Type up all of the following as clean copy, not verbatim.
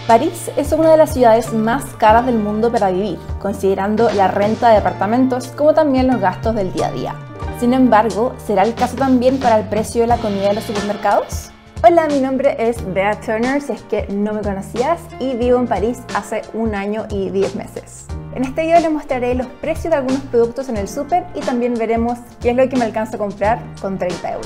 París es una de las ciudades más caras del mundo para vivir, considerando la renta de departamentos como también los gastos del día a día. Sin embargo, ¿será el caso también para el precio de la comida de los supermercados? Hola, mi nombre es Bea Turner, si es que no me conocías, y vivo en París hace 1 año y 10 meses. En este video les mostraré los precios de algunos productos en el súper y también veremos qué es lo que me alcanza a comprar con 30 euros.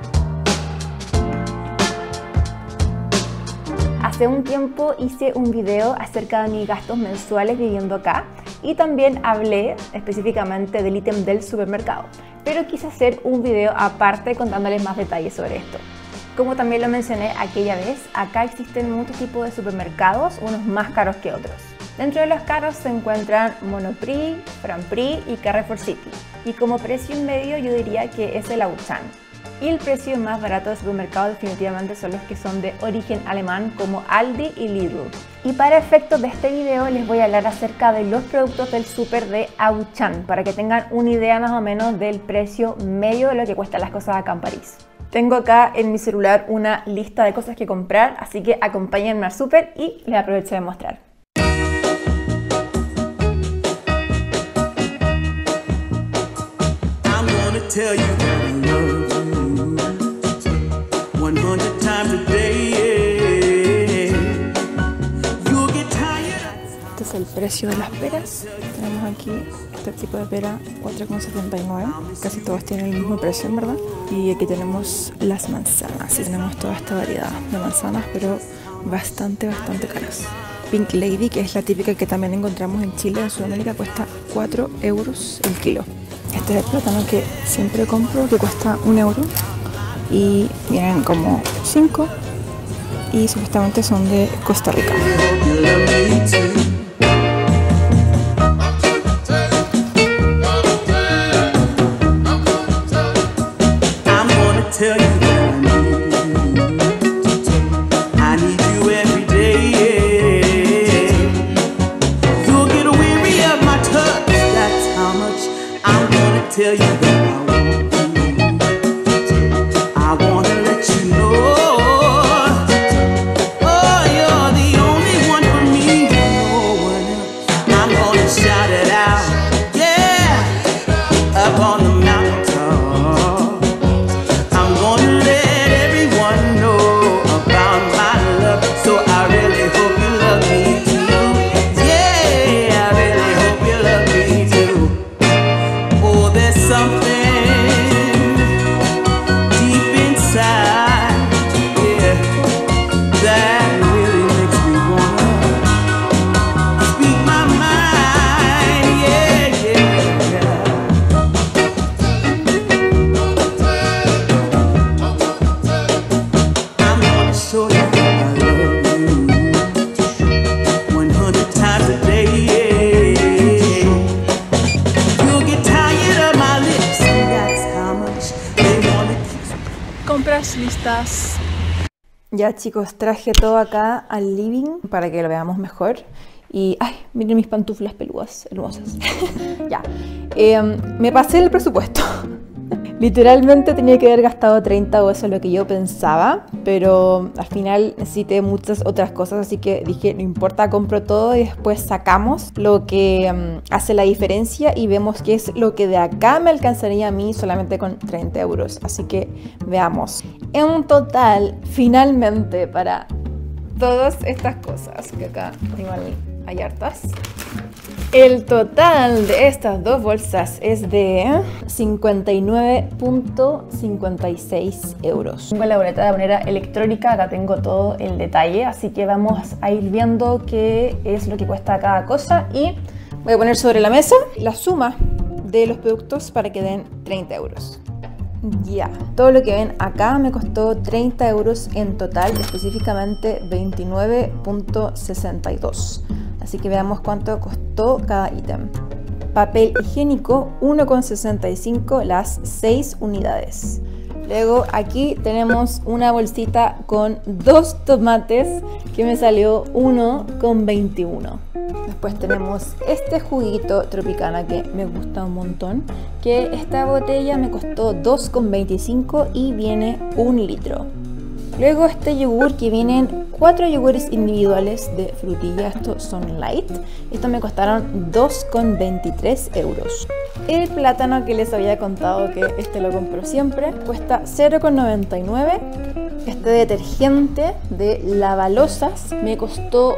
Hace un tiempo hice un video acerca de mis gastos mensuales viviendo acá y también hablé específicamente del ítem del supermercado, pero quise hacer un video aparte contándoles más detalles sobre esto. Como también lo mencioné aquella vez, acá existen muchos tipos de supermercados, unos más caros que otros. Dentro de los caros se encuentran Monoprix, Franprix y Carrefour City. Y como precio en medio yo diría que es el Auchan. Y el precio más barato de supermercado definitivamente son los que son de origen alemán como Aldi y Lidl. Y para efectos de este video les voy a hablar acerca de los productos del súper de Auchan para que tengan una idea más o menos del precio medio de lo que cuestan las cosas acá en París. Tengo acá en mi celular una lista de cosas que comprar, así que acompáñenme al súper y les aprovecho de mostrar. Este es el precio de las peras. Tenemos aquí este tipo de pera, 4,79. Casi todas tienen el mismo precio, en verdad. Y aquí tenemos las manzanas. Y tenemos toda esta variedad de manzanas, pero bastante caras. Pink Lady, que es la típica que también encontramos en Chile, en Sudamérica, cuesta 4 euros el kilo. Este es el plátano que siempre compro, que cuesta 1 euro. Y vienen como 5. Y supuestamente son de Costa Rica. Compras listas. Ya chicos, traje todo acá al living para que lo veamos mejor. Y, ay, miren mis pantuflas peludas, hermosas. Ya, me pasé el presupuesto. Literalmente tenía que haber gastado 30 o eso es lo que yo pensaba, pero al final necesité muchas otras cosas, así que dije, no importa, compro todo y después sacamos lo que hace la diferencia y vemos qué es lo que de acá me alcanzaría a mí solamente con 30 euros. Así que veamos. En total, finalmente, para todas estas cosas, que acá igual hay hartas, el total de estas dos bolsas es de 59,56 euros. Tengo la boleta de manera electrónica, acá tengo todo el detalle, así que vamos a ir viendo qué es lo que cuesta cada cosa y voy a poner sobre la mesa la suma de los productos para que den 30 euros. Ya, todo lo que ven acá me costó 30 euros en total, específicamente 29,62. Así que veamos cuánto costó cada ítem. Papel higiénico, 1,65 las 6 unidades. Luego aquí tenemos una bolsita con 2 tomates que me salió 1,21. Después tenemos este juguito Tropicana que me gusta un montón, que esta botella me costó 2,25 y viene 1 litro. Luego este yogur que viene en 4 yogures individuales de frutilla, estos son light. Estos me costaron 2,23 euros. El plátano que les había contado que este lo compro siempre, cuesta 0,99. Este detergente de lavalosas me costó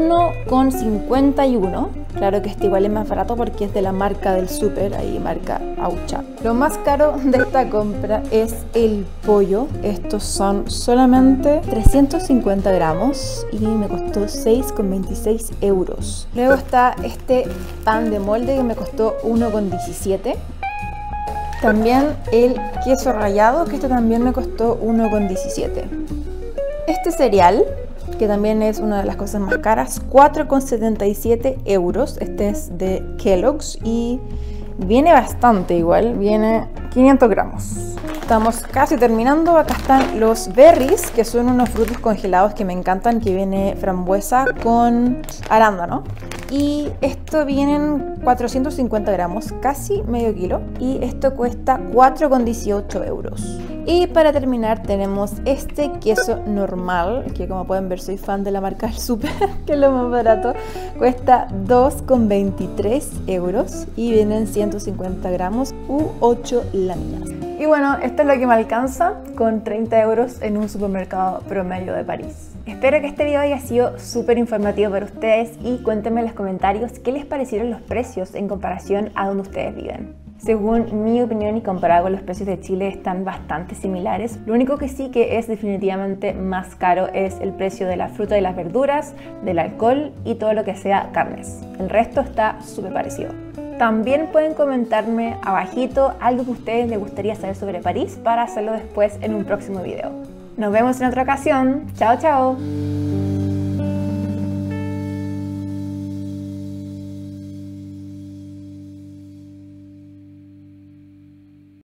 1,51. Claro que este igual es más barato porque es de la marca del súper, ahí marca Aucha. Lo más caro de esta compra es el pollo. Estos son solamente 350 gramos y me costó 6,26 euros. Luego está este pan de molde que me costó 1,17. También el queso rallado, que este también me costó 1,17. Este cereal, que también es una de las cosas más caras, 4,77 euros. Este es de Kellogg's y viene bastante igual, viene 500 gramos. Estamos casi terminando. Acá están los berries, que son unos frutos congelados que me encantan, que viene frambuesa con arándano. Y esto vienen 450 gramos, casi medio kilo. Y esto cuesta 4,18 euros. Y para terminar tenemos este queso normal, que como pueden ver soy fan de la marca del Super, que es lo más barato. Cuesta 2,23 euros y vienen 150 gramos u 8 láminas. Y bueno, esto es lo que me alcanza con 30 euros en un supermercado promedio de París. Espero que este video haya sido súper informativo para ustedes y cuéntenme en los comentarios qué les parecieron los precios en comparación a donde ustedes viven. Según mi opinión y comparado con los precios de Chile están bastante similares. Lo único que sí que es definitivamente más caro es el precio de la fruta y las verduras, del alcohol y todo lo que sea carnes. El resto está súper parecido. También pueden comentarme abajito algo que a ustedes les gustaría saber sobre París para hacerlo después en un próximo video. Nos vemos en otra ocasión. Chao, chao.